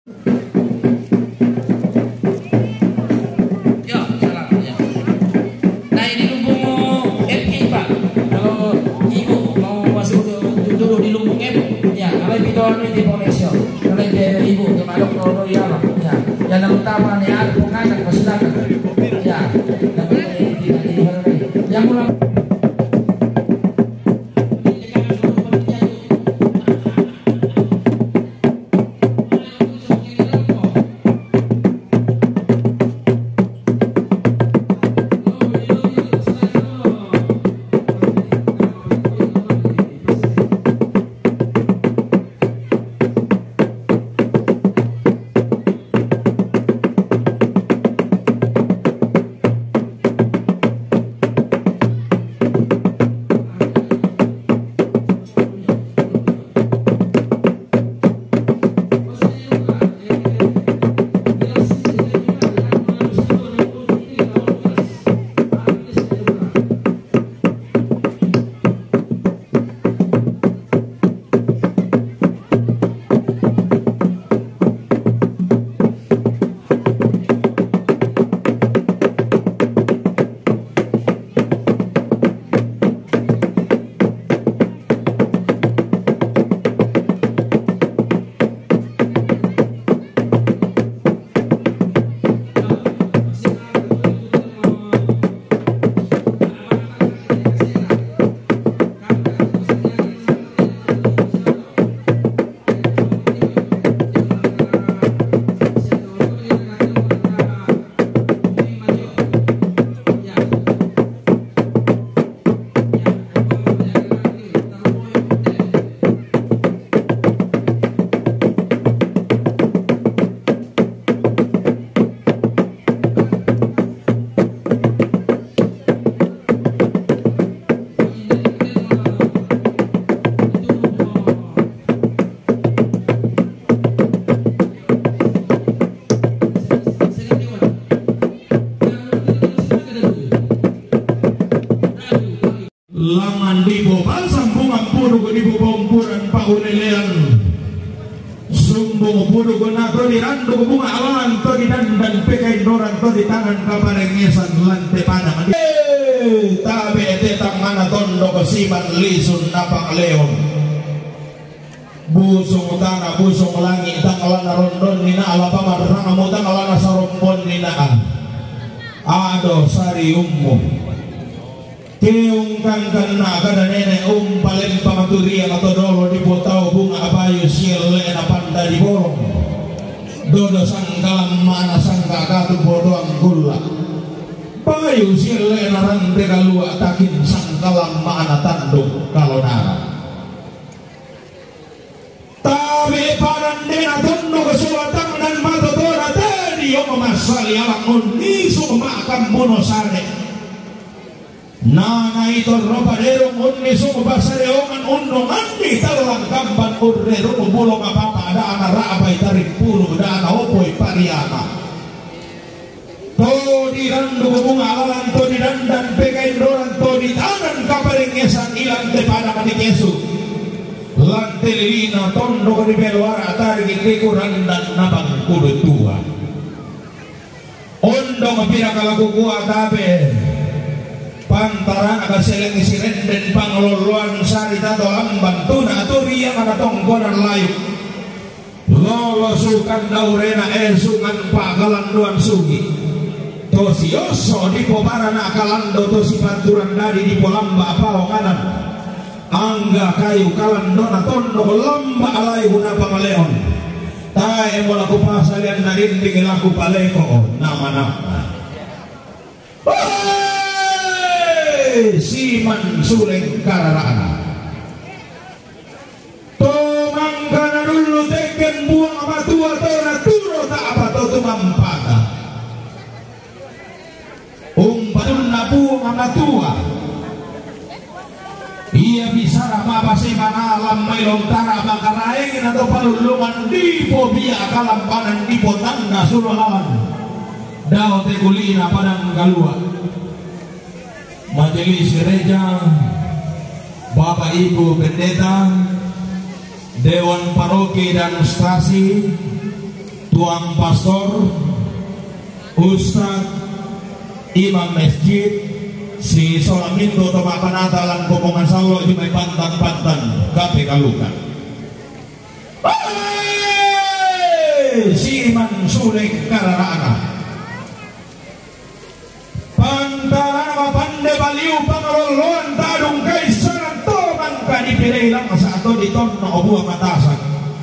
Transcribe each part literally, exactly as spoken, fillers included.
Di Indonesia, kalau dia ibu kemalok rodo ya, ya, yang utama nih ada pengajar kesilakan, ya, yang mulai. Laman di bopal sambungan puro di bopompuran paunelean sumbung puro nato di rando bunga awan to di dandan pekai doran to di tangan kaparengesan lante panang eh tabe tetang mana tondo kesiman lisun napang leon busung utara busung langit tang alana rondon nina ala pamar rangamu tang alana sarompon ninaan ado sari ummu Tiung kang kena kada nenek um paling pamaturia atau dolo di potau bunga abayu siel lena panda di borong dodo sangkalam mana sangka katu bodoang gula bayu siel lena rante kalua takin sangkalam mana tanduk kalau nara tapi paran dena tondo kesuatan dan mata tora tadi yang memasali alang undi sumakam monosare Nana itu ropadero unni suku basare oman unno mandi talang kampan urrero bulong apa ada anak rabai tarik puru ada anak opoi pariana to di randu bunga alam to di dandan pegain doran to di tangan kaparingesan ilang depada manikesu lante lina tondo di beluara tarik iku randan nabang kudu tua ondo ngapira kalaku kuat tabe pantaran agak seleng isi renden pangloluan sari tato amban tuna aturi yang ada tongkonan layu lolosukan daurena esungan pagalan duan sugi tosi yoso di pobaran akalando tosi panturan dari di polamba apao kanan angga kayu kalandona tondo lamba alai guna pangaleon tae mola kupasalian narinding laku paleko nama-nama siman suleng kararana tomangkana dulu teken buang apa tua tora turo tak apa to tumampata umpatun na buang apa tua ia bisa apa si mana alam may lontara makaraengin atau palulungan di po biya kalampanan di po tangga suluhan daw te kulina padang galua majelis gereja, Bapak Ibu Pendeta, Dewan Paroki dan Stasi, tuang pastor, ustad, imam masjid, si Solamindo toba panatalan komongan sawo di may pantan-pantan kape kalukan. Si Iman Suleng Kararaana pantalan mapande baliu pangaroloan tadung kaisaran toman kanipilay lang sa ato diton na obuwa matasan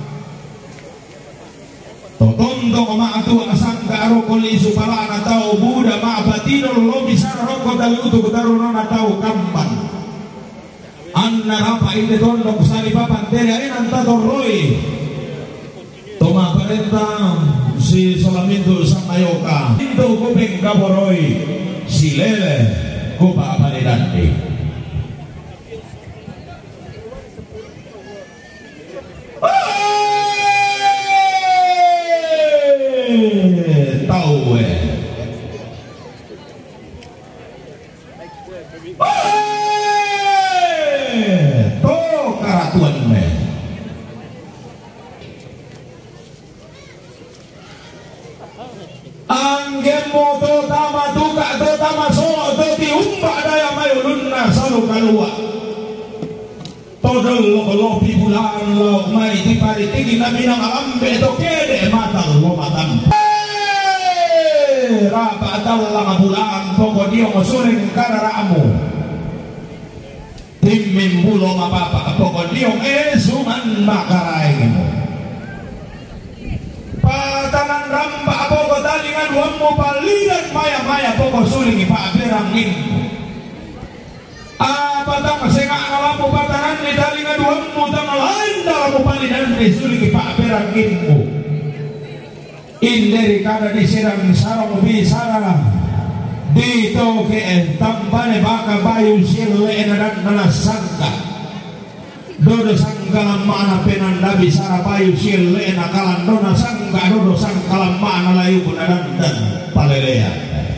totondo kumaatua asang kaaro kolisu pala na tao Buddha maabatino lobi sararoko daluto kutaruno na tao kampan anna rapa inde tondo kusali papantere ay nantatorroy toma parenta si Solamindo sang ayoka Indo kuping kaboroy si Lele kupa paridante tau eh to karatuan me anggen moto tama tuka to tama so to tiumba daya mayulun na salo kalua todol lo pibulan lo mai ti pari tigi na minang alambe to kede matal lo matan rapa atalla bulan poko dio mosuring kararamu tim mimbulo mapapa poko dio esuman makaraingmu patanan ramba poko talingan wamu palidan maya maya poko suling ipaberang ingmu apa tang senga ngalamu patanan ni talingan wamu tang lain dalam palidan ni suling ipaberang ingmu inderi kada diserang sarong bisara dito ke tampane baka bayu sirle enadan nalasangka dodo sangka mana penanda bisara bayu sirle enakalan dona sangka dodo sangka mana layu bunadan dan palelea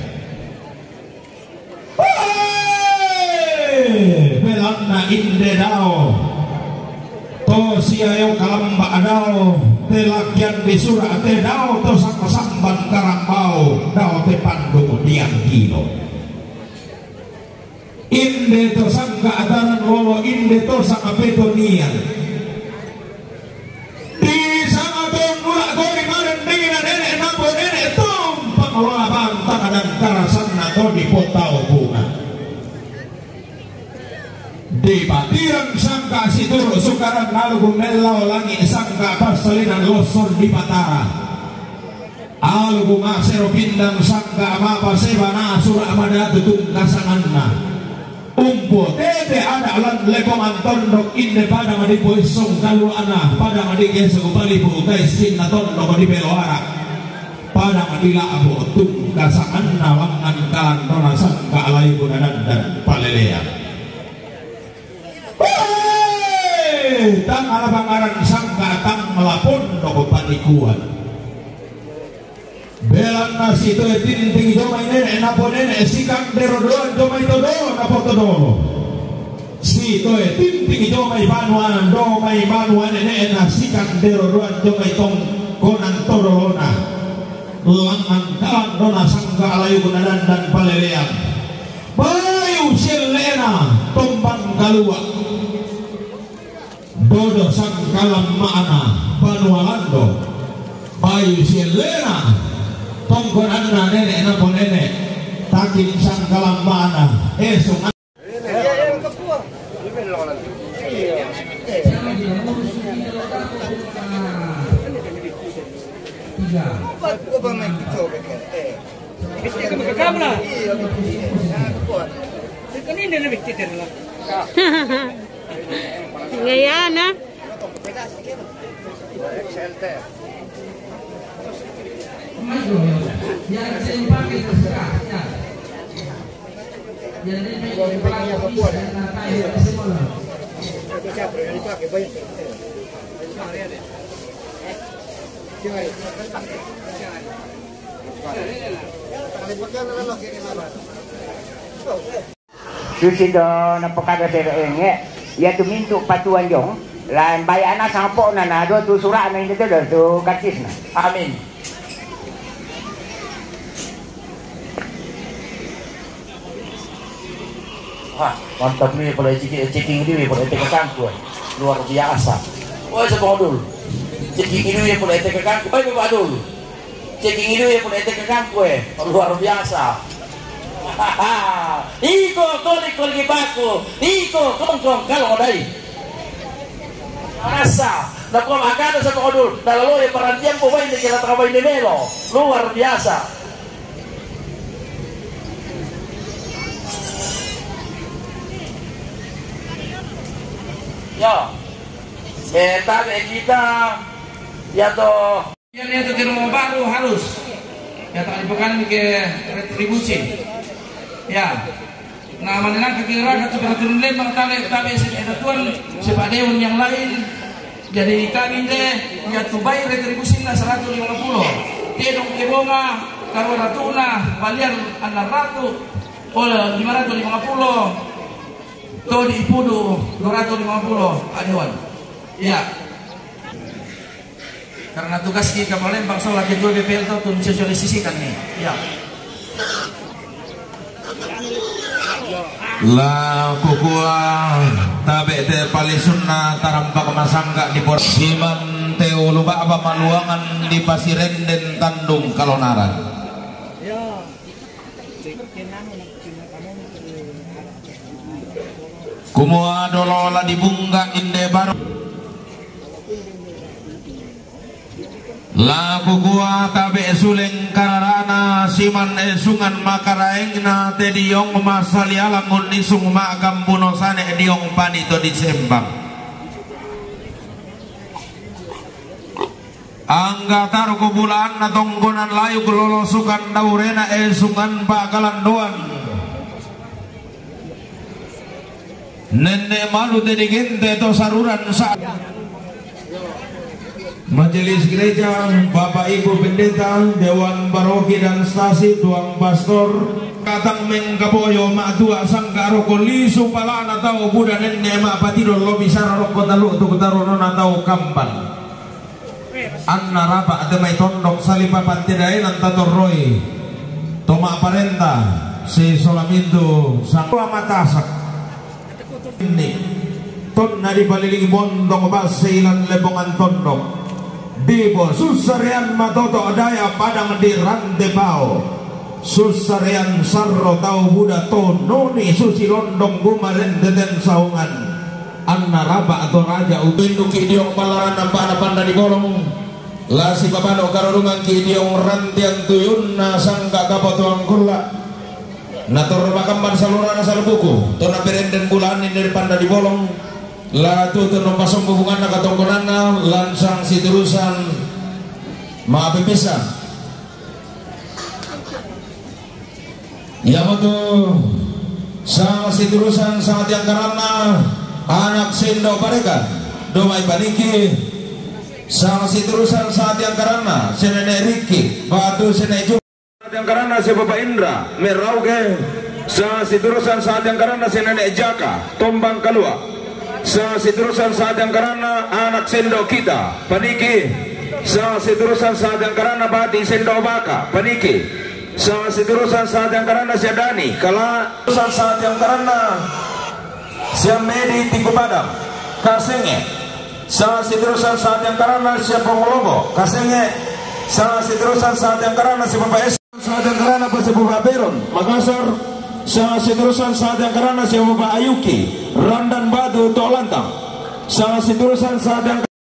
belanna inde dao to siayo kalamba adao telakyan di surah te dao to sama samban karambau dao te pandu diang kilo inde to sangka adaran lolo inde to sama petonian di sama to mulak gori maren dengan nenek nampo nenek tom pengelola bantang dan karasan to di potau bunga di batiran sangka situr sukaran lalu melau langi sangka pasalinan losor di patara alu masero pindang sangka mapa sebana surah amada tutun kasanganna umpo tete ada alat lekoman tondok inde pada madi poisong kalu ana pada madi gesu kembali bukai sinna tondok madi beloara pada madi laabu tung kasanganna wangan kalan tona sangka alai budanan dan palelea tang alabangaran sangka tang melapon doko panikuan belan nasi itu tinting domai nenek napo nenek sikang derodoan domai todo napo todo si itu tinting domai banuan domai banuan nenek nasi sikang derodoan domai tong konan todolona langan kalan dona sangka alayu gunadan dan paleleang bayu silena tombang kalua dodo sangkalam mana panualando bayu silena tongkon anna nenek napo nenek takin sangkalam mana esok Gaya na. Susido na pagkada sa enge, ya tu mintu patuan jong, lain bayana sampo na na do tu surat na hindi to do tu kakis na. Amin. Wah, mantap nih pada ceking ini pada ete kekangku, luar biasa. Wah, saya dulu. Ceking ini pada ete kekangku, eh bapak dulu. Ceking ini pada ete kekangku, luar biasa. Iko kolik kolik baku, iko kongkong kalau dari. Rasa, nak kau makan sa dulu. Dalawa yung parantiyan po ba hindi kila trabaho ni Melo, luar biasa. Ya, eh tadi kita ya toh. Yang itu di rumah baru harus ya tak dipegang ke retribusi. Ya, nah mana kekira kata peraturan lain bang tali tapi sesuatu sebab dewan yang lain. Jadi kami deh ya tu bayar retribusi na seratus lima puluh. Tiadong kebonga karo ratuna balian anak ratu oleh lima ratus lima puluh. Tuh di Ipudu dua ratus lima puluh adewan. Iya. Karena tugas kita Palembang soal lagi dua B P L itu untuk sosialisasikan nih. Iya. La kukua tabe te palisuna tarampak masangga di Siman teu luba apa maluangan di Pasiren dan Tandung Kalonaran. Ya. Kumua dolola di bunga inde baru la kukua tabe suleng kararana siman esungan makaraengna te diong masali alamun nisung makam bunosane diong panito di sembang angga taruh kubulaan na tonggonan layu kelolosukan daurena esungan bakalan doan nenek malu tadi gente to saruran saat majelis gereja, bapak ibu pendeta, dewan paroki dan stasi, tuang pastor, katang mengkapoyo mak tua sangka roko lisu palana tau buda nenek mak patidon lo bisa roko talu tu ketarono natau kampan. Anna rapa ate mai tondok salipa pantidai nantator roy, toma parenta si solamindo sang matasak. Ini ton nadi baliling bondong basilan lebongan tondok dibo susarian matoto daya padang di rantebao susarian sarro tau buda to noni susi londong gumaren deden saungan anna raba atau raja upindu kidiong palaran nampak panda di bolong lasi papano karurungan kidiong rantian tuyunna sangka kapotuang kula nator makamban saluran asal buku tona perenden bulanin dari panda di bolong latu tenong pasong hubungan na katongkonana lansang si terusan maapipisan yamatu sang si terusan sangat yang karana anak sindo parekan domai paniki sang si terusan saat yang karana senene Riki batu senene yang karena si Bapak Indra merauke sa si terusan saat yang karena si nenek Jaka tombang kalua sa si terusan saat yang karena anak sendo kita paniki sa si terusan saat yang karena bati sendo baka paniki sa si terusan saat yang karena si Dani kala terusan saat yang karena si Medi Tiku Padang kasenge sa si terusan saat yang karena si Pongolongo kasenge sa si terusan saat yang karena si Bapak saat yang karena si Bapak Beron Makassar sa terusan saat yang karena si Bapak Ayuki Randan Batu Tolantang sa terusan saat yang